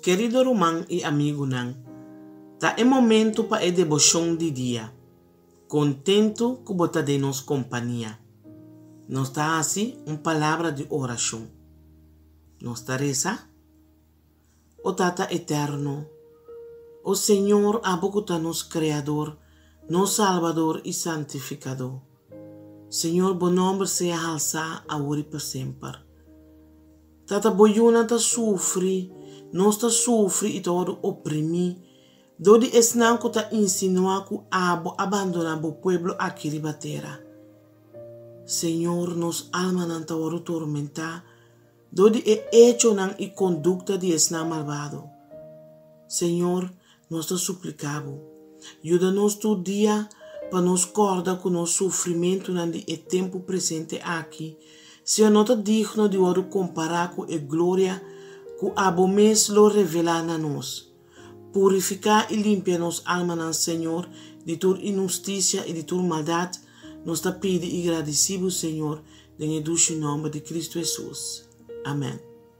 Querido irmão e amigo nan, tá é momento para a devoção de dia. Contento que bota de nos companhia. Nos tá assim palavra de oração. Nos tá reza? O Tata eterno, o Senhor abocuta nos Criador, nos Salvador e Santificador. Senhor, bom nome seja alçado agora e para sempre. Tata boiuna ta sofre, nós ta sofre e todo oprimi. Dodi esnan que ta insinua que abo abandona o pueblo aqui de batera. Senhor, nos alma não ta oro tormentar. Dodi é hecho nan e conduta de esnan malvado. Senhor, nós ta suplicabo. Ajuda-nos todo dia para nos corda com nosso sofrimento nan de tempo presente aqui. Se não está digno de oro comparar com a glória que abo mês lo revela na nós. Purificar e limpar nos alma, Senhor, de toda injustiça e de toda maldade. Nos está pedindo e agradecido, Senhor, em o nome de Cristo Jesus. Amém.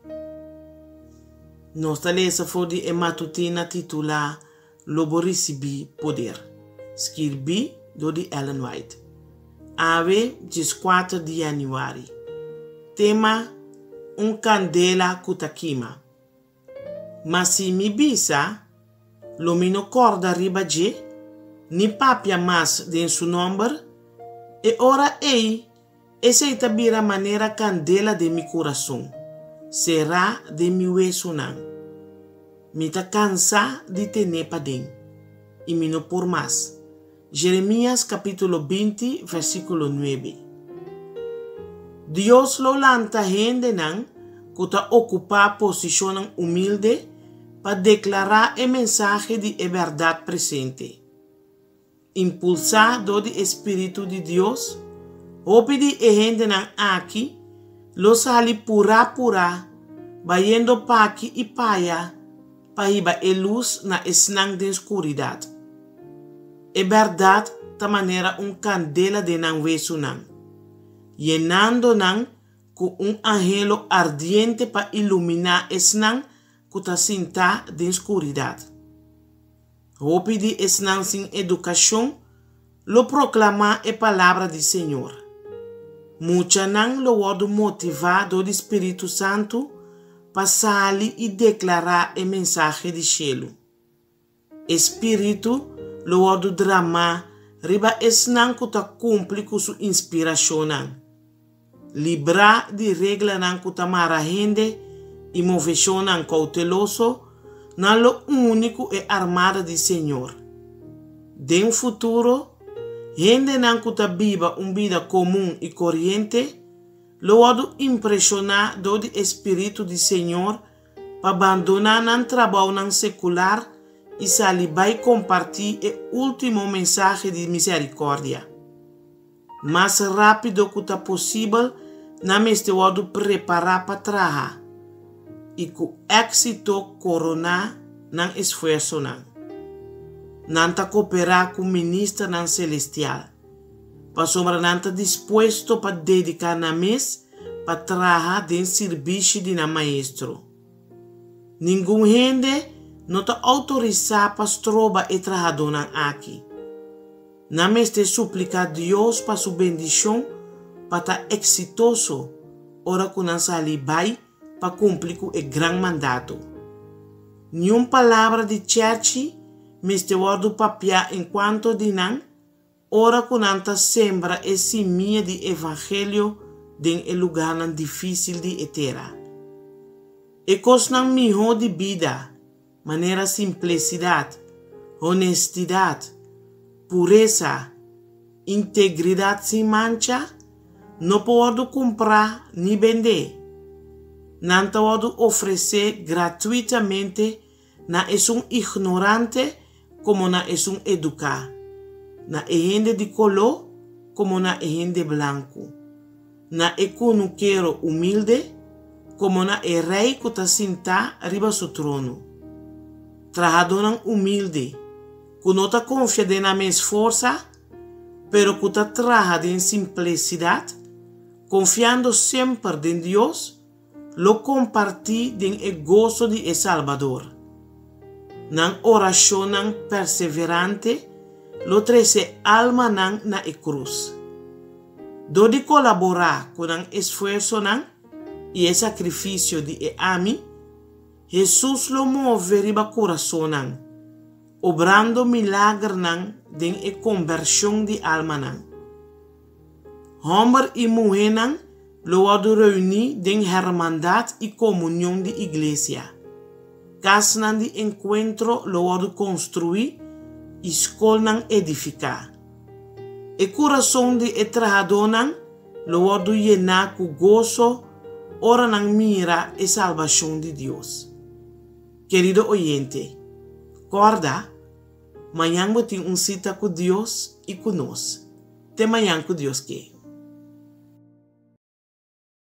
Nós está lendo fora a matutina titular Lobo recebi poder. Escrevi do de Ellen White. Ave, 14 de januário. Tema, candela kutakima. Mas se me bisa, lumino corda riba je, ni papia mas den su number, e ora ei, essa itabira maneira candela de mi coração, será de mi hueso nan. Me ta cansa de tener pa den, e me no por mais. Jeremias capítulo 20, versículo 9. Dios lo lanta gente nan, que ta ocupa posição humilde, para declarar o mensagem de verdade presente. Impulsado do Espírito de Deus, o pedir a gente aqui, lo sali pura, bayendo pa aqui e paia, para ir a luz na esnang de escuridade. É verdade, da maneira candela de nan veso nan, llenando nan com angelo ardiente para iluminar esnang que está sinta de escuridade. O pedir esnan sem educação, lo proclamar a palavra do Senhor. Muita nan lo wado motivado do Espírito Santo para sair e declarar a mensagem de cielo. Espírito lo wado drama riba esnan que está cumpre com sua inspiração. Libra de regra nan que está mara gente e moveção cauteloso, na lo único é armada de Senhor. De futuro, gente não que viva vida comum e corrente, lo wado impressionar do Espírito de Senhor para abandonar o trabalho secular e sair vai compartilhar o último mensagem de misericórdia. Mais rápido que possível, na meste wado preparar para trabalhar. E com êxito corona não esforço não. Não tá cooperar com o ministro não celestial. Para sobra não tá disposto para dedicar na mês para trabalhar de serviço de na maestro. Nenhum gente não tá autorizado para trobar e trabalhar não aqui. Na mês te suplicar a Deus para sua bendição para tá exitoso. Ora que não sali vai para cumprir com o grande mandato. Nenhuma palavra de church, mas te wado papia enquanto de nan, ora que não ta sembra e semente de evangelho em lugar difícil de etera. E cos nan miho de vida, maneira simplicidade, honestidade, pureza, integridade sem mancha, não pode comprar nem vender. Não pode oferecer gratuitamente, não é ignorante como não é educado. Não é gente de color como não é gente branco. Não é conuqueiro humilde como não é rei que está sentado arriba do trono. Trabalhador humilde, que não está confiado na minha força, pero que está trabalhando em simplicidade, confiando sempre em Deus, lo comparti den e gozo di El Salvador. Nan oración nan perseverante, lo trece alma nan na e cruz. Do di colaborar con an esfuerzo nan y el sacrificio di e ami, Jesús lo muove riba corazón nan, obrando milagre nan den e conversión di alma nan. Hombre y mujer nan lo wadu reuni den hermandad y comunión di iglesia. Cas nan di encuentro lo wadu construir y skol nan edificar. E corazón di e trabajador nan lo wadu llenar cu gozo, ora nan mira e salvación de Dios. Querido oyente, guarda, mañana tiene un cita con Dios y con nos. Te mañana con Dios que.